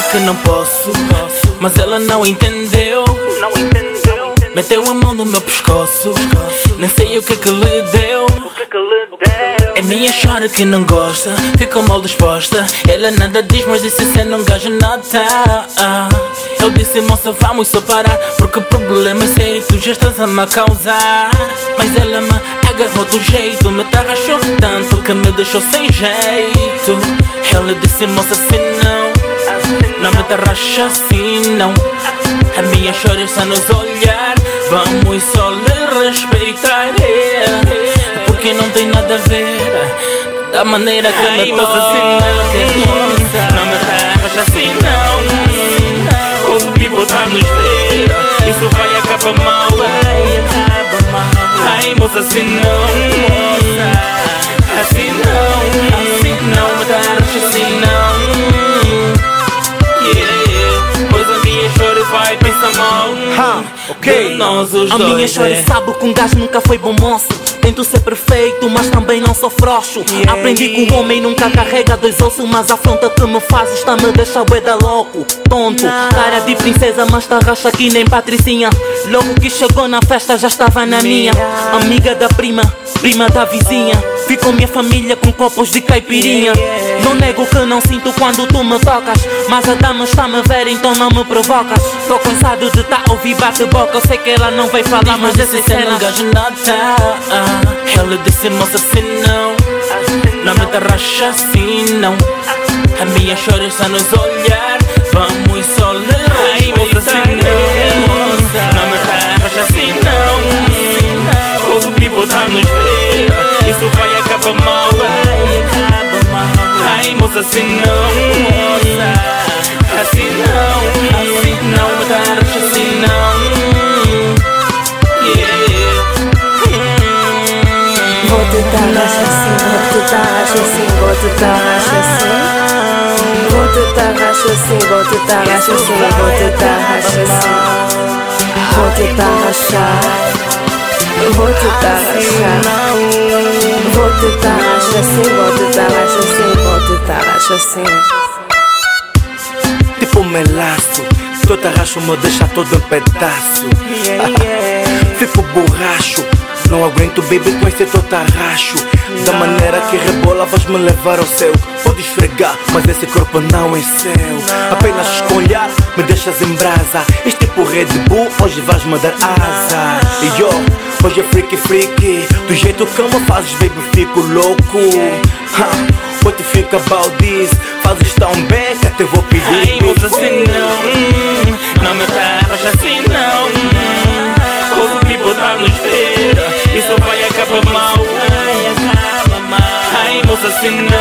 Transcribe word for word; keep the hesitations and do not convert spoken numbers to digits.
que não posso, mas ela não entendeu. Meteu a mão no meu pescoço, nem sei o que que lhe deu. É minha chora que não gosta, ficou mal disposta. Ela nada diz, mas disse cê não gaja nada. Eu disse moça vamos só parar, porque o problema é sério, tu já estás a me causar. Mas ela me agarrou do jeito, me tarrachou tanto que me deixou sem jeito. Ela disse moça assim não, não me tarracha assim não. A minha chora está nos olhar, vamos só lhe respeitar, é, porque não tem nada a ver da maneira que me toca. Não me tarracha assim não, o people tá nos ver, isso vai acabar mal. Ai moça assim não, assim não, assim não me tarracha assim não. Vai pensar mal, ha, ok. Nós os a dois, minha chora é. sabe que um gajo nunca foi bom moço. Tento ser perfeito, mas também não sou frouxo. Yeah, Aprendi que o homem nunca carrega dois ossos, mas a afronta que me faz está me deixa bué da louco. Tonto, Não. cara de princesa, mas tarracha aqui nem Patricinha. Logo que chegou na festa já estava na minha. Amiga da prima, prima da vizinha. Ficou minha família com copos de caipirinha. Não nego que não sinto quando tu me tocas, mas a dama está a me ver, então não me provocas. Tô cansado de tá a ouvir bate-boca. Eu sei que ela não vai falar, mas desse cê não gaja nada. Ela disse moça assim não, não me tarracha assim não. A minha chora está nos olhar, vamos só lhe respeitar, não me tarracha assim não, o people tá nos ver, isso vai acabar mal. Ai moça assim não, assim não, assim não me tarracha assim não. Vou te tarracha assim, vou te tarracha assim, vou te tarracha assim. Vou te tarracha assim, vou te tarracha assim, vou te tarracha assim. Vou te tarrachar, vou te tarrachar. Vou te tarracha assim, vou te tarracha assim, vou te tarracha assim. Tipo melaço, teu tarracho me deixa todo em pedaço. Fico borracho, não aguento baby com esse teu tarracho. Da maneira que rebola vais me levar ao céu. Pode esfregar, mas esse corpo não é seu. Apenas escolher, me deixas em brasa. Este tipo Red Bull, hoje vais me dar asa. E yo, hoje é freaky freaky. Do jeito que me fazes baby fico louco. Ha, what you think about this? Fazes tão bem que até vou pedir. Ai moça assim não, não me tarracha assim não, o people tá nos ver, isso vai acabar mal. Ai moça assim não,